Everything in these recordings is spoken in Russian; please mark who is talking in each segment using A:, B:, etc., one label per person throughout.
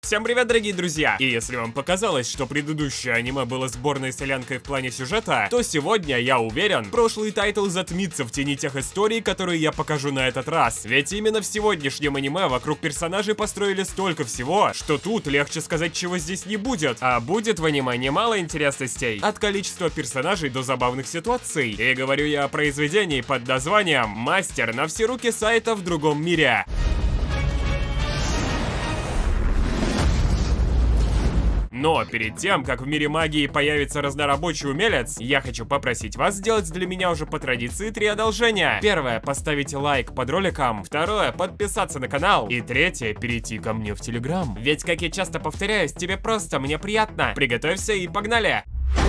A: Всем привет, дорогие друзья! И если вам показалось, что предыдущее аниме было сборной солянкой в плане сюжета, то сегодня, я уверен, прошлый тайтл затмится в тени тех историй, которые я покажу на этот раз. Ведь именно в сегодняшнем аниме вокруг персонажей построили столько всего, что тут легче сказать, чего здесь не будет. А будет в аниме немало интересностей, от количества персонажей до забавных ситуаций. И говорю я о произведении под названием «Мастер на все руки Сайта в другом мире». Но перед тем, как в мире магии появится разнорабочий умелец, я хочу попросить вас сделать для меня уже по традиции 3 одолжения. Первое, поставить лайк под роликом. Второе, подписаться на канал. И третье, перейти ко мне в Телеграм. Ведь, как я часто повторяюсь, тебе просто, мне приятно. Приготовься и погнали!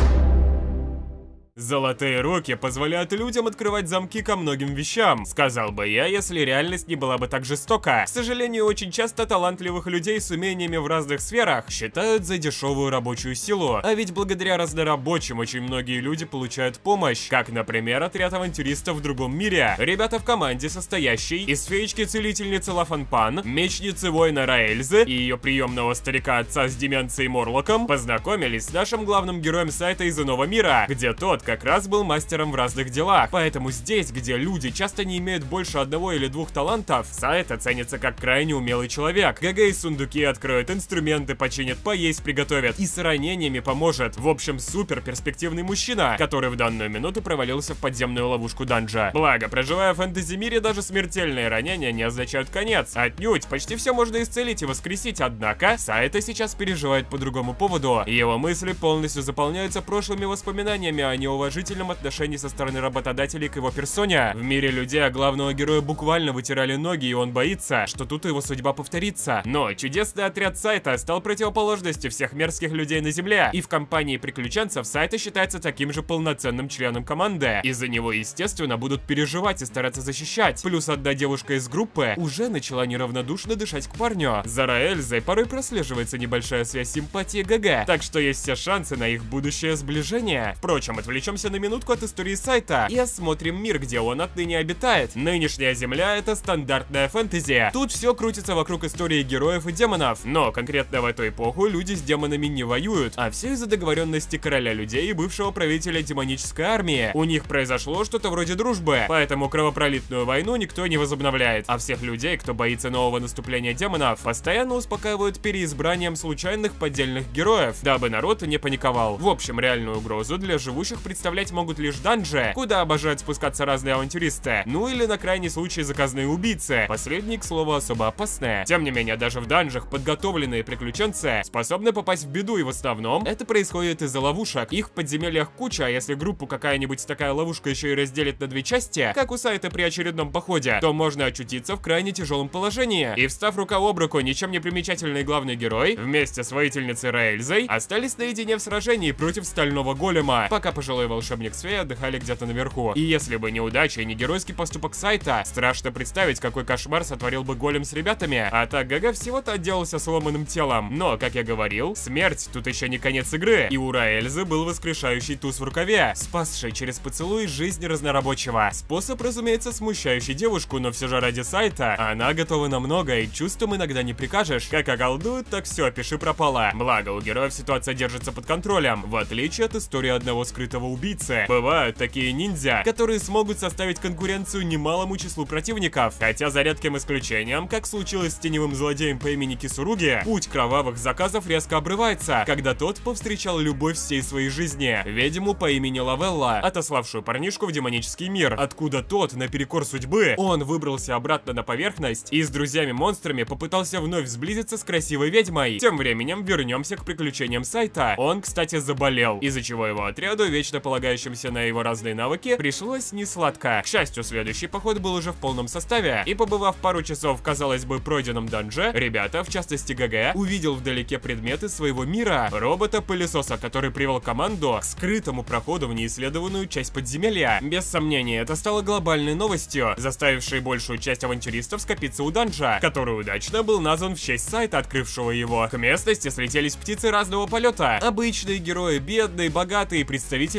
A: Золотые руки позволяют людям открывать замки ко многим вещам, сказал бы я, если реальность не была бы так жестока. К сожалению, очень часто талантливых людей с умениями в разных сферах считают за дешевую рабочую силу. А ведь благодаря разнорабочим очень многие люди получают помощь, как, например, отряд авантюристов в другом мире. Ребята в команде, состоящей из феечки-целительницы Лафанпан, мечницы воина Раэльзы и ее приемного старика-отца с деменцией Морлоком, познакомились с нашим главным героем Сайта из иного мира, где тот как раз был мастером в разных делах. Поэтому здесь, где люди часто не имеют больше одного или двух талантов, Сайта ценится как крайне умелый человек. ГГ и сундуки откроют, инструменты починят, поесть приготовят и с ранениями поможет. В общем, супер перспективный мужчина, который в данную минуту провалился в подземную ловушку данжа. Благо, проживая в фэнтези-мире, даже смертельные ранения не означают конец. Отнюдь, почти все можно исцелить и воскресить, однако Сайта сейчас переживает по другому поводу. Его мысли полностью заполняются прошлыми воспоминаниями о неуважительном отношении со стороны работодателей к его персоне. В мире людей главного героя буквально вытирали ноги, и он боится, что тут его судьба повторится. Но чудесный отряд Сайта стал противоположностью всех мерзких людей на земле, и в компании приключенцев Сайта считается таким же полноценным членом команды. Из-за него, естественно, будут переживать и стараться защищать. Плюс одна девушка из группы уже начала неравнодушно дышать к парню. За Раэльзой порой прослеживается небольшая связь симпатии ГГ, так что есть все шансы на их будущее сближение. Впрочем, отвлечемся на минутку от истории Сайта и осмотрим мир, где он отныне обитает. Нынешняя земля — это стандартная фэнтези. Тут все крутится вокруг истории героев и демонов, но конкретно в эту эпоху люди с демонами не воюют, а все из-за договоренности короля людей и бывшего правителя демонической армии. У них произошло что-то вроде дружбы, поэтому кровопролитную войну никто не возобновляет, а всех людей, кто боится нового наступления демонов, постоянно успокаивают переизбранием случайных поддельных героев, дабы народ не паниковал. В общем, реальную угрозу для живущих представлять могут лишь данжи, куда обожают спускаться разные авантюристы, ну или на крайний случай заказные убийцы. Последние, к слову, особо опасные. Тем не менее, даже в данжах подготовленные приключенцы способны попасть в беду, и в основном это происходит из-за ловушек. Их в подземельях куча, а если группу какая-нибудь такая ловушка еще и разделит на 2 части, как у Сайта при очередном походе, то можно очутиться в крайне тяжелом положении. И встав рука об руку, ничем не примечательный главный герой вместе с воительницей Раэльзой остались наедине в сражении против стального голема, пока пожилой волшебник с феей отдыхали где-то наверху. И если бы неудача и не геройский поступок Сайта, страшно представить, какой кошмар сотворил бы голем с ребятами. А так ГГ всего-то отделался сломанным телом. Но, как я говорил, смерть тут еще не конец игры. И у Раэльзы был воскрешающий туз в рукаве, спасший через поцелуй жизнь разнорабочего. Способ, разумеется, смущающий девушку, но все же ради Сайта она готова на многое, и чувствам иногда не прикажешь. Как околдуют, так все, пиши пропало. Благо, у героев ситуация держится под контролем, в отличие от истории одного скрытого убийцы. Бывают такие ниндзя, которые смогут составить конкуренцию немалому числу противников, хотя за редким исключением, как случилось с теневым злодеем по имени Кисуруги, путь кровавых заказов резко обрывается, когда тот повстречал любовь всей своей жизни, ведьму по имени Лавелла, отославшую парнишку в демонический мир, откуда тот, наперекор судьбы, он выбрался обратно на поверхность и с друзьями-монстрами попытался вновь сблизиться с красивой ведьмой. Тем временем вернемся к приключениям Сайта. Он, кстати, заболел, из-за чего его отряду, вечно полагающимся на его разные навыки, пришлось несладко. К счастью, следующий поход был уже в полном составе, и побывав пару часов в, казалось бы, пройденном данже, ребята, в частности ГГ, увидел вдалеке предметы своего мира, робота-пылесоса, который привел команду к скрытому проходу в неисследованную часть подземелья. Без сомнения, это стало глобальной новостью, заставившей большую часть авантюристов скопиться у данжа, который удачно был назван в честь Сайта, открывшего его. К местности слетелись птицы разного полета, обычные герои, бедные, богатые, представители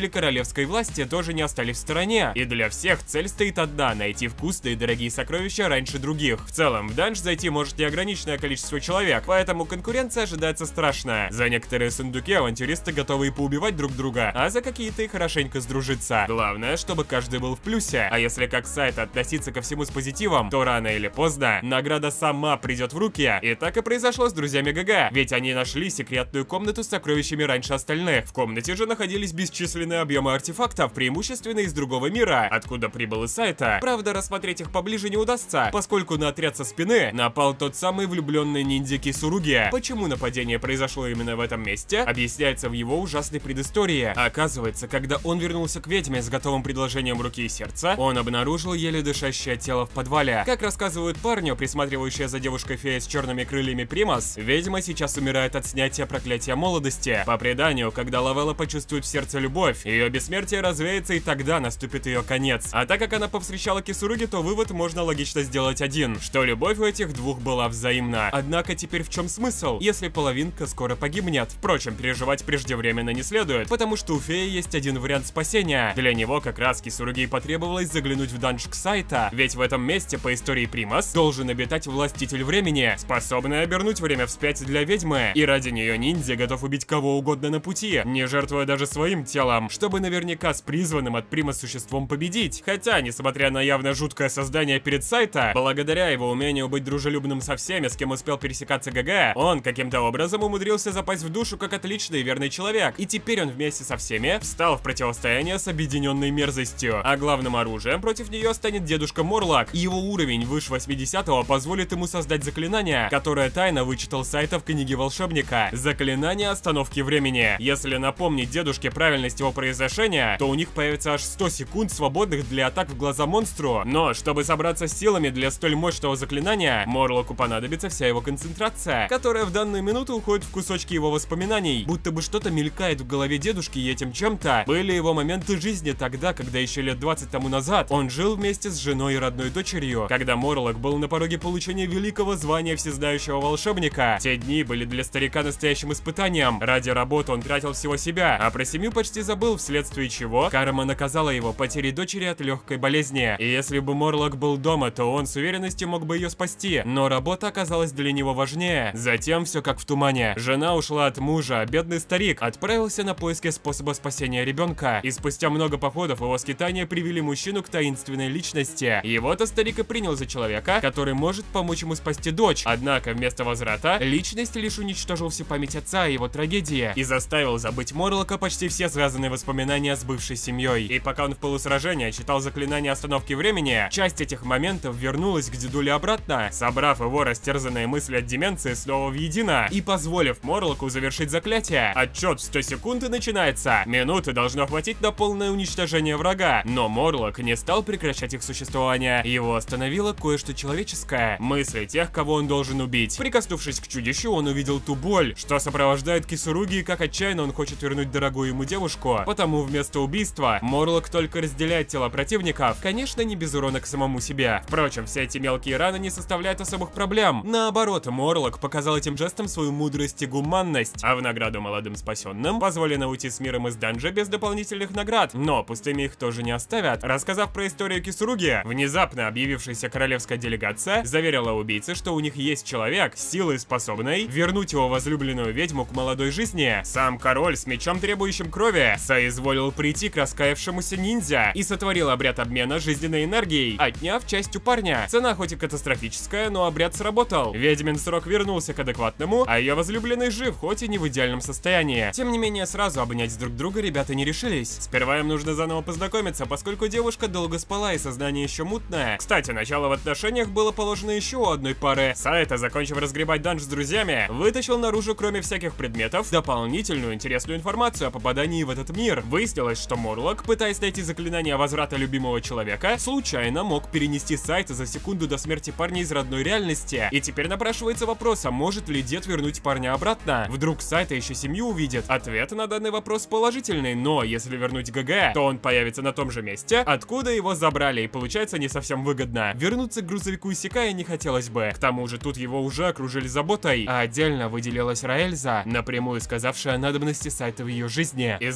A: королевской власти тоже не остались в стороне. И для всех цель стоит одна — найти вкусные и дорогие сокровища раньше других. В целом, в данж зайти может неограниченное количество человек, поэтому конкуренция ожидается страшная. За некоторые сундуки авантюристы готовы и поубивать друг друга, а за какие-то и хорошенько сдружиться. Главное, чтобы каждый был в плюсе. А если как сайт относиться ко всему с позитивом, то рано или поздно награда сама придет в руки. И так и произошло с друзьями ГГ, ведь они нашли секретную комнату с сокровищами раньше остальных. В комнате же находились бесчисленные объемы артефактов, преимущественно из другого мира, откуда прибыл из сайта. Правда, рассмотреть их поближе не удастся, поскольку на отряд со спины напал тот самый влюбленный ниндзя Кисуруги. Почему нападение произошло именно в этом месте, объясняется в его ужасной предыстории. Оказывается, когда он вернулся к ведьме с готовым предложением руки и сердца, он обнаружил еле дышащее тело в подвале. Как рассказывают парню, присматривающая за девушкой-фея с черными крыльями Примас, ведьма сейчас умирает от снятия проклятия молодости. По преданию, когда Лавелла почувствует в сердце любовь, ее бессмертие развеется, и тогда наступит ее конец. А так как она повстречала Кисуруги, то вывод можно логично сделать один, что любовь у этих двух была взаимна. Однако теперь в чем смысл, если половинка скоро погибнет? Впрочем, переживать преждевременно не следует, потому что у феи есть один вариант спасения. Для него как раз Кисуруги потребовалось заглянуть в данж Ксайта, ведь в этом месте, по истории Примас, должен обитать властитель времени, способный обернуть время вспять для ведьмы. И ради нее ниндзя готов убить кого угодно на пути, не жертвуя даже своим телом, чтобы наверняка с призванным от Примас существом победить. Хотя, несмотря на явно жуткое создание перед сайта, благодаря его умению быть дружелюбным со всеми, с кем успел пересекаться ГГ, он каким-то образом умудрился запасть в душу как отличный и верный человек. И теперь он вместе со всеми встал в противостояние с объединенной мерзостью. А главным оружием против нее станет дедушка Морлок. И его уровень выше 80-го позволит ему создать заклинание, которое тайно вычитал сайта в книге волшебника. Заклинание остановки времени. Если напомнить дедушке правильность его произношения, то у них появится аж 100 секунд свободных для атак в глаза монстру. Но чтобы собраться с силами для столь мощного заклинания, Морлоку понадобится вся его концентрация, которая в данную минуту уходит в кусочки его воспоминаний. Будто бы что-то мелькает в голове дедушки, и этим чем-то были его моменты жизни тогда, когда еще лет 20 тому назад он жил вместе с женой и родной дочерью, когда Морлок был на пороге получения великого звания всезнающего волшебника. Те дни были для старика настоящим испытанием. Ради работы он тратил всего себя, а про семью почти забыл, вследствие чего карма наказала его потерей дочери от легкой болезни. И если бы Морлок был дома, то он с уверенностью мог бы ее спасти, но работа оказалась для него важнее. Затем все как в тумане. Жена ушла от мужа, бедный старик отправился на поиски способа спасения ребенка, и спустя много походов его скитания привели мужчину к таинственной личности. Его-то старик и принял за человека, который может помочь ему спасти дочь. Однако вместо возврата личность лишь уничтожил всю память отца и его трагедии и заставил забыть Морлока почти все связанные воспоминания с бывшей семьей. И пока он в полусражении читал заклинание остановки времени, часть этих моментов вернулась к дедуле обратно, собрав его растерзанные мысли от деменции снова воедино и позволив Морлоку завершить заклятие. Отчет в 100 секунд и начинается. Минуты должно хватить на полное уничтожение врага, но Морлок не стал прекращать их существование. Его остановило кое-что человеческое — мысли тех, кого он должен убить. Прикоснувшись к чудищу, он увидел ту боль, что сопровождает Кисуруги, и как отчаянно он хочет вернуть дорогую ему девушку. Потому вместо убийства Морлок только разделяет тела противников, конечно, не без урона к самому себе. Впрочем, все эти мелкие раны не составляют особых проблем. Наоборот, Морлок показал этим жестом свою мудрость и гуманность, а в награду молодым спасенным позволено уйти с миром из данжа без дополнительных наград, но пустыми их тоже не оставят. Рассказав про историю Кисуруги, внезапно объявившаяся королевская делегация заверила убийце, что у них есть человек, силой способной вернуть его возлюбленную ведьму к молодой жизни. Сам король с мечом, требующим крови, соизволил прийти к раскаявшемуся ниндзя и сотворил обряд обмена жизненной энергией, отняв часть у парня. Цена хоть и катастрофическая, но обряд сработал. Ведьмин срок вернулся к адекватному, а ее возлюбленный жив, хоть и не в идеальном состоянии. Тем не менее, сразу обнять друг друга ребята не решились. Сперва им нужно заново познакомиться, поскольку девушка долго спала и сознание еще мутное. Кстати, начало в отношениях было положено еще у одной пары. Сайта, закончив разгребать данж с друзьями, вытащил наружу, кроме всяких предметов, дополнительную интересную информацию о попадании в этот мир. Выяснилось, что Морлок, пытаясь найти заклинание возврата любимого человека, случайно мог перенести сайт за секунду до смерти парня из родной реальности. И теперь напрашивается вопрос, а может ли дед вернуть парня обратно? Вдруг сайта еще семью увидит? Ответ на данный вопрос положительный, но если вернуть ГГ, то он появится на том же месте, откуда его забрали, и получается не совсем выгодно. Вернуться к грузовику Исекая не хотелось бы. К тому же тут его уже окружили заботой, а отдельно выделилась Раэльза, напрямую сказавшая о надобности сайта в ее жизни. И здорово,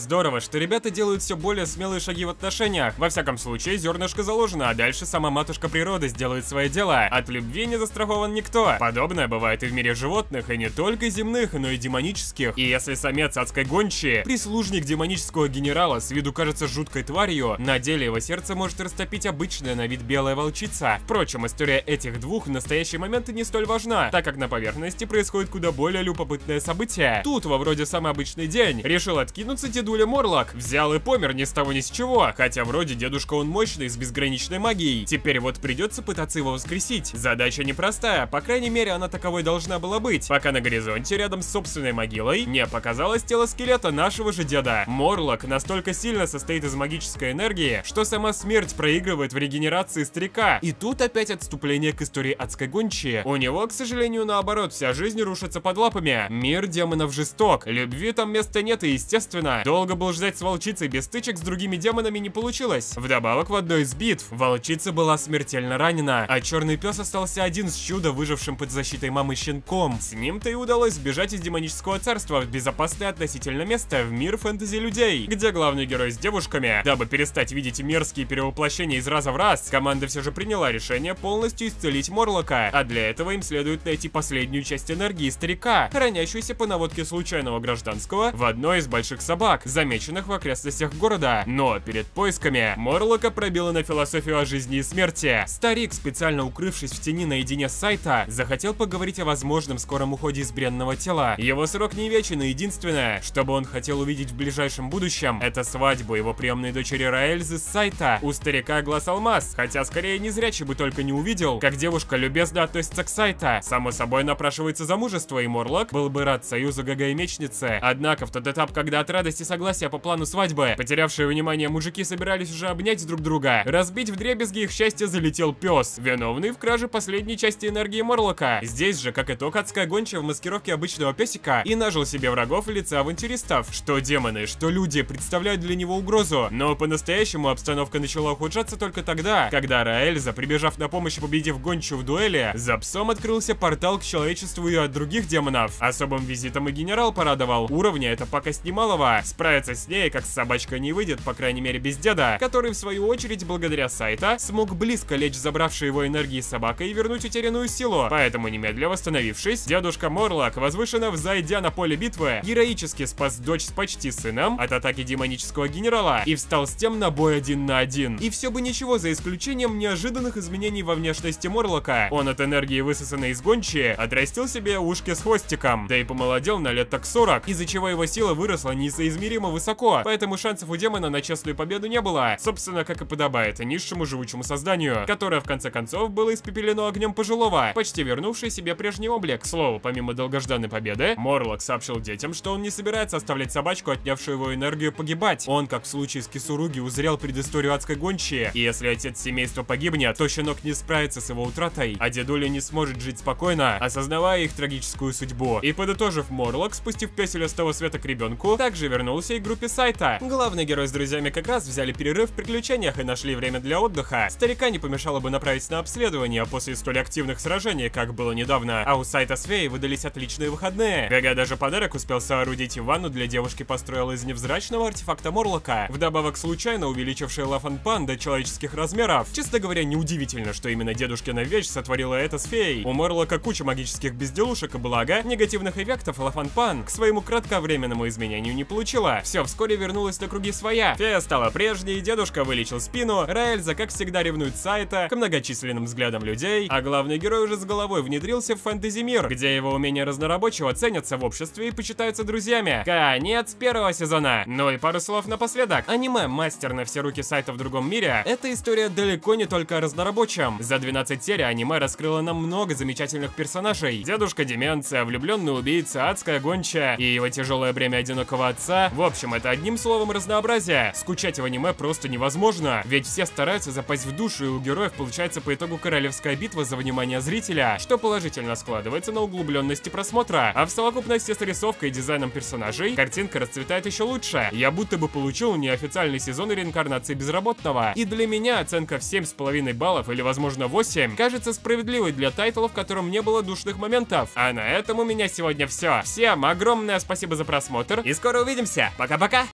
A: что ребята делают все более смелые шаги в отношениях. Во всяком случае, зернышко заложено, а дальше сама матушка природа сделает свое дело. От любви не застрахован никто. Подобное бывает и в мире животных, и не только земных, но и демонических. И если самец адской гончей, прислужник демонического генерала, с виду кажется жуткой тварью, на деле его сердце может растопить обычная на вид белая волчица. Впрочем, история этих двух в настоящий момент не столь важна, так как на поверхности происходит куда более любопытное событие. Тут, во вроде самый обычный день, решил откинуться дедуля Морлок, взял и помер ни с того ни с чего, хотя вроде дедушка он мощный, с безграничной магией. Теперь вот придется пытаться его воскресить. Задача непростая, по крайней мере она таковой должна была быть, пока на горизонте рядом с собственной могилой не показалось тело скелета нашего же деда. Морлок настолько сильно состоит из магической энергии, что сама смерть проигрывает в регенерации старика. И тут опять отступление к истории адской гончей. У него, к сожалению, наоборот, вся жизнь рушится под лапами. Мир демонов жесток, любви там места нет и, естественно, долго был ждать с волчицей без стычек с другими демонами не получилось. Вдобавок, в одной из битв волчица была смертельно ранена, а черный пес остался один с чудо выжившим под защитой мамы щенком. С ним-то и удалось сбежать из демонического царства в безопасное относительно место в мир фэнтези людей, где главный герой с девушками, дабы перестать видеть мерзкие перевоплощения из раза в раз, команда все же приняла решение полностью исцелить Морлока, а для этого им следует найти последнюю часть энергии старика, хранящуюся по наводке случайного гражданского в одной из больших собак, замеченных в окрестностях города. Но перед поисками Морлока пробило на философию о жизни и смерти. Старик, специально укрывшись в тени наедине с Сайта, захотел поговорить о возможном скором уходе из бренного тела. Его срок не вечен, и единственное, что бы он хотел увидеть в ближайшем будущем, это свадьбу его приемной дочери Раэльзы с Сайта. У старика глаз алмаз, хотя скорее незрячий бы только не увидел, как девушка любезно относится к Сайта. Само собой напрашивается замужество, и Морлок был бы рад союзу ГГ и мечницы. Однако в тот этап, когда от радости согласия по плану свадьбы потерявшие внимание мужики собирались уже обнять друг друга, разбить вдребезги их счастье залетел пес, виновный в краже последней части энергии Морлока. Здесь же, как итог, адская гончая в маскировке обычного песика и нажил себе врагов в лице авантюристов. Что демоны, что люди представляют для него угрозу. Но по-настоящему обстановка начала ухудшаться только тогда, когда Раэльза, прибежав на помощь и победив гончую в дуэли, за псом открылся портал к человечеству и от других демонов. Особым визитом и генерал порадовал. Уровня это пока с немалого. Справиться с ней, как с собачкой, не выйдет, по крайней мере без деда, который в свою очередь, благодаря Сайта, смог близко лечь забравшей его энергии собакой и вернуть утерянную силу. Поэтому, немедля восстановившись, дедушка Морлок, возвышенно взойдя на поле битвы, героически спас дочь с почти сыном от атаки демонического генерала и встал с тем на бой 1 на 1. И все бы ничего, за исключением неожиданных изменений во внешности Морлока. Он от энергии, высосанной из гончей, отрастил себе ушки с хвостиком, да и помолодел на лет так 40, из-за чего его сила выросла несоизмеримо высоко, поэтому шансов у демона на честную победу не было. Собственно, как и подобает низшему живучему созданию, которое в конце концов было испепелено огнем пожилого, почти вернувший себе прежний облик. К слову, помимо долгожданной победы, Морлок сообщил детям, что он не собирается оставлять собачку, отнявшую его энергию, погибать. Он, как в случае с Кисуруги, узрел предысторию адской гончей, и если отец семейства погибнет, то щенок не справится с его утратой, а дедуля не сможет жить спокойно, осознавая их трагическую судьбу. И подытожив, Морлок, спустив песеля с того света к ребенку, также вернулся и к группе Сайта. Главный герой с друзьями как раз взяли перерыв в приключениях и нашли время для отдыха. Старика не помешало бы направить на обследование после столь активных сражений, как было недавно, а у Сайта с Феей выдались отличные выходные. ГГ даже подарок успел соорудить, и ванну для девушки построил из невзрачного артефакта Морлока, вдобавок случайно увеличивший Лафанпан до человеческих размеров. Честно говоря, неудивительно, что именно дедушкина вещь сотворила это с Феей. У Морлока куча магических безделушек, и благо негативных эффектов Лафанпан к своему кратковременному изменению не получила. Все вскоре вернулось на круги своя. Фея стала прежней, дедушка вылечил спину, Раэльза, как всегда, ревнует Сайта к многочисленным взглядам людей, а главный герой уже с головой внедрился в фэнтези-мир, где его умения разнорабочего ценятся в обществе и почитаются друзьями. Конец первого сезона. Ну и пару слов напоследок. Аниме «Мастер на все руки Сайта в другом мире» — это история далеко не только о разнорабочем. За 12 серий аниме раскрыло нам много замечательных персонажей. Дедушка Деменция, влюбленный убийца, адская гончая и его тяжелое бремя одинокого отца. В общем, это одним словом разнообразие. Скучать в аниме просто невозможно, ведь все стараются запасть в душу, и у героев получается по итогу королевская битва за внимание зрителя, что положительно складывается на углубленности просмотра. А в совокупности с рисовкой и дизайном персонажей картинка расцветает еще лучше. Я будто бы получил неофициальный сезон реинкарнации безработного, и для меня оценка в 7,5 баллов или возможно 8 кажется справедливой для тайтла, в котором не было душных моментов. А на этом у меня сегодня все. Всем огромное спасибо за просмотр и скоро увидимся. Пока-пока!